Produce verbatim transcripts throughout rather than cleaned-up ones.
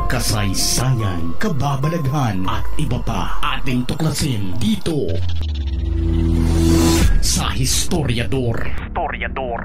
kasaysayan, kababalaghan at iba pa ating tuklasin dito sa Historiador. Historiador.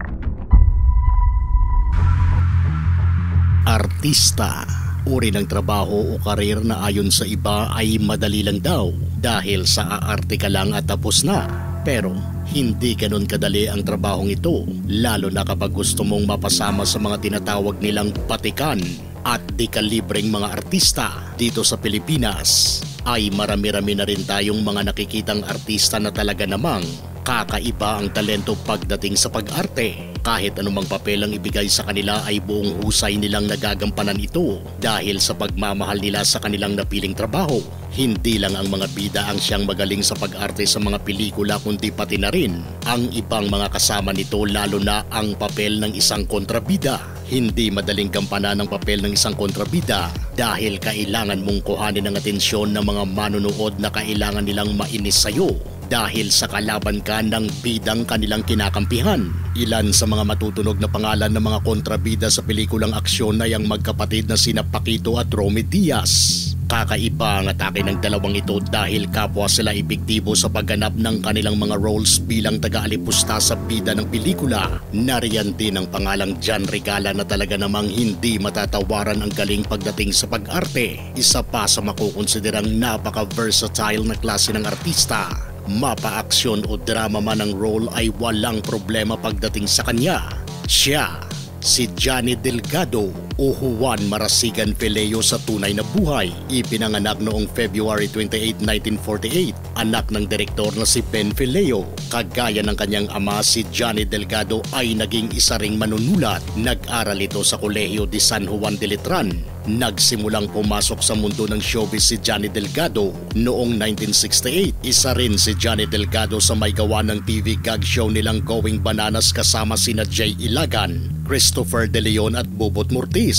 Artista, uri ng trabaho o karir na ayon sa iba ay madali lang daw dahil sa aarte ka lang at tapos na. Pero hindi ganun kadali ang trabahong ito, lalo na kapag gusto mong mapasama sa mga tinatawag nilang patikan at dekalibreng mga artista. Dito sa Pilipinas ay marami-rami na rin tayong mga nakikitang artista na talaga namang kakaiba ang talento pagdating sa pag-arte. Kahit anumang papel ang ibigay sa kanila ay buong husay nilang nagagampanan ito dahil sa pagmamahal nila sa kanilang napiling trabaho. Hindi lang ang mga bida ang siyang magaling sa pag-arte sa mga pelikula kundi pati na rin ang ibang mga kasama nito, lalo na ang papel ng isang kontrabida. Hindi madaling gampanan ng papel ng isang kontrabida dahil kailangan mong kuhanin ang atensyon ng mga manonood na kailangan nilang mainis sa'yo dahil sa kalaban ka ng bidang kanilang kinakampihan. Ilan sa mga matutunog na pangalan ng mga kontrabida sa pelikulang aksyon ay ang magkapatid na sina Paquito at Romy Diaz. Kakaiba ang atake ng dalawang ito dahil kapwa sila epektibo sa pagganap ng kanilang mga roles bilang taga-alipusta sa bida ng pelikula. Nariyan din ang pangalang John Regala na talaga namang hindi matatawaran ang galing pagdating sa pag-arte. Isa pa sa makukonsiderang napaka-versatile na klase ng artista. Mapa-aksyon o drama man ang role ay walang problema pagdating sa kanya. Siya, si Johnny Delgado o Juan Marasigan Fileo sa tunay na buhay. Ipinanganak noong February twenty-eighth, nineteen forty-eight. Anak ng direktor na si Ben Fileo. Kagaya ng kanyang ama, si Johnny Delgado ay naging isa ring manunulat. Nag-aral ito sa Kolehiyo de San Juan de Letran. Nagsimulang pumasok sa mundo ng showbiz si Johnny Delgado noong nineteen sixty-eight. Isa rin si Johnny Delgado sa may gawa ng T V gag show nilang Going Bananas kasama sina Jay Ilagan, Christopher De Leon at Bobot Mortis.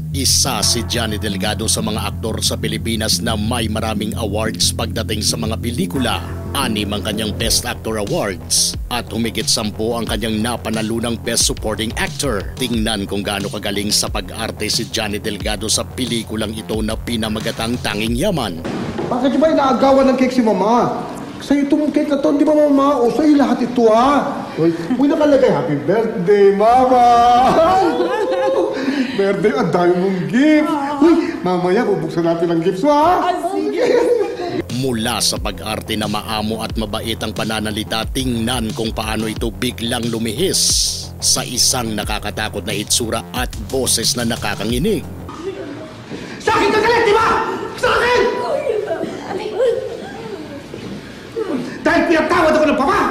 Isa si Johnny Delgado sa mga aktor sa Pilipinas na may maraming awards pagdating sa mga pelikula. Anim ang kanyang Best Actor Awards at humigit sampu ang kanyang napanalunang Best Supporting Actor. Tingnan kung gaano kagaling sa pag-arte si Johnny Delgado sa pelikulang ito na pinamagatang Tanging Yaman. Bakit ba inaagawan ng cake si Mama? Sa'yo itong cake na to, di ba Mama? O sa'yo lahat ito ha? Uy, uy nakalagay, Happy Birthday, Mama! Birthday, ang dami mong gift! Uy, mamaya bubuksan natin ang gifts mo ha? Sige! Mula sa pag-arte na maamo at mabait ang pananalita, tingnan kung paano ito biglang lumihis sa isang nakakatakot na hitsura at boses na nakakanginig. Sa akin ka galit, di ba? Sa akin! Dahil pinagtawad ako ng papa!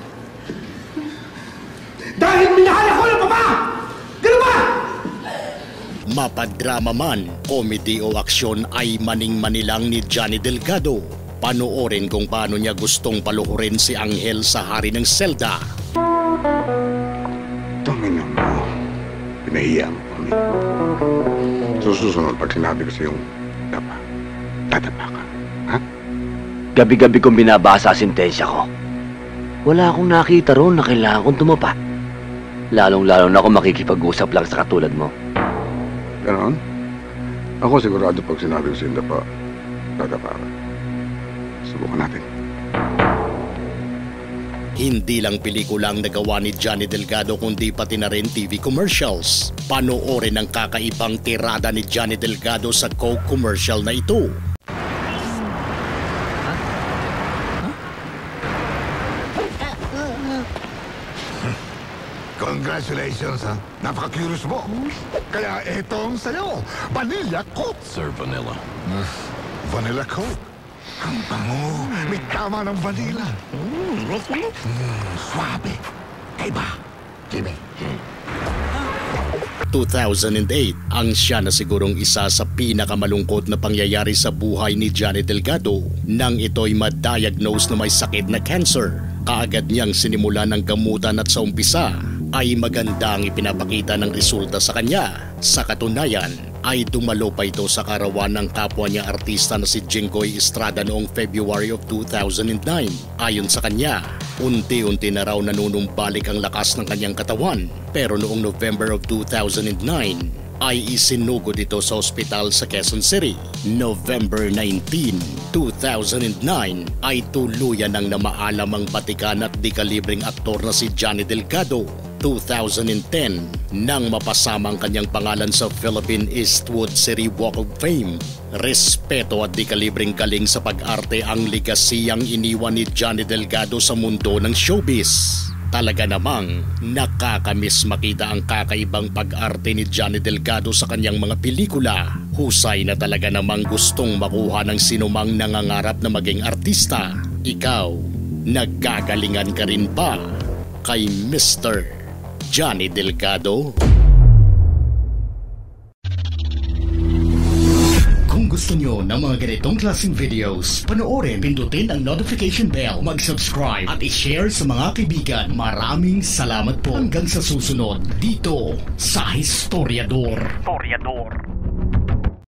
Dahil minahal ako ng papa! Ganun ba? Mapadrama man, comedy o aksyon ay maning-manilang ni Johnny Delgado. Panoorin kung paano niya gustong paluhurin si Anghel sa hari ng Zelda. Tangina mo, pinahiya mo kami. Susunod pag sinabi ko sa yung dapa, dadapa ka, ha? Gabi-gabi kong binabasa ang sentensya ko. Wala akong nakita roon na kailangan kong tumapa. Lalong-lalo na ako makikipag-usap lang sa katulad mo. Ganon? Ako sigurado pag sinabi ko sa yung dapa, dadapa ka. Subukan natin. Hindi lang pelikulang nagawa ni Johnny Delgado kundi pati na rin T V commercials. Panoorin ang kakaibang tirada ni Johnny Delgado sa Coke commercial na ito. Congratulations, ha? Napaka-curious mo. Kaya etong sa'yo, Vanilla Coke. Sir, vanilla. Vanilla Coke. Ang bango. May tama ng vanilla. Mm, suabe. Kaiba. Jimmy. two thousand eight, ang siya na sigurong isa sa pinakamalungkot na pangyayari sa buhay ni Johnny Delgado nang ito'y ma-diagnose na may sakit na cancer. Kaagad niyang sinimulan ng gamutan at sa umpisa ay maganda ang ipinapakita ng resulta sa kanya. Sa katunayan ay dumalo pa ito sa karawan ng kapwa niya artista na si Jinggoy Estrada noong February of two thousand nine. Ayon sa kanya, unti-unti na raw nanunumbalik ang lakas ng kanyang katawan. Pero noong November of two thousand nine ay isinugod ito sa ospital sa Quezon City. November nineteenth, two thousand nine ay tuluyan ng namaalam ang batikan at di-kalibreng aktor na si Johnny Delgado. two thousand ten nang mapasama ang kanyang pangalan sa Philippine Eastwood City Walk of Fame. Respeto at di-kalibreng galing sa pag-arte ang legasiyang iniwan ni Johnny Delgado sa mundo ng showbiz. Talaga namang nakakamiss makita ang kakaibang pag-arte ni Johnny Delgado sa kanyang mga pelikula. Husay na talaga namang gustong makuha ng sinumang nangangarap na maging artista. Ikaw, naggagalingan ka rin ba kay Mister Johnny Delgado? Kung gusto nyo ng mga ganitong klaseng videos, panoorin, pindutin ang notification bell, mag-subscribe at i-share sa mga kaibigan. Maraming salamat po. Hanggang sa susunod dito sa Historiador. Historiador.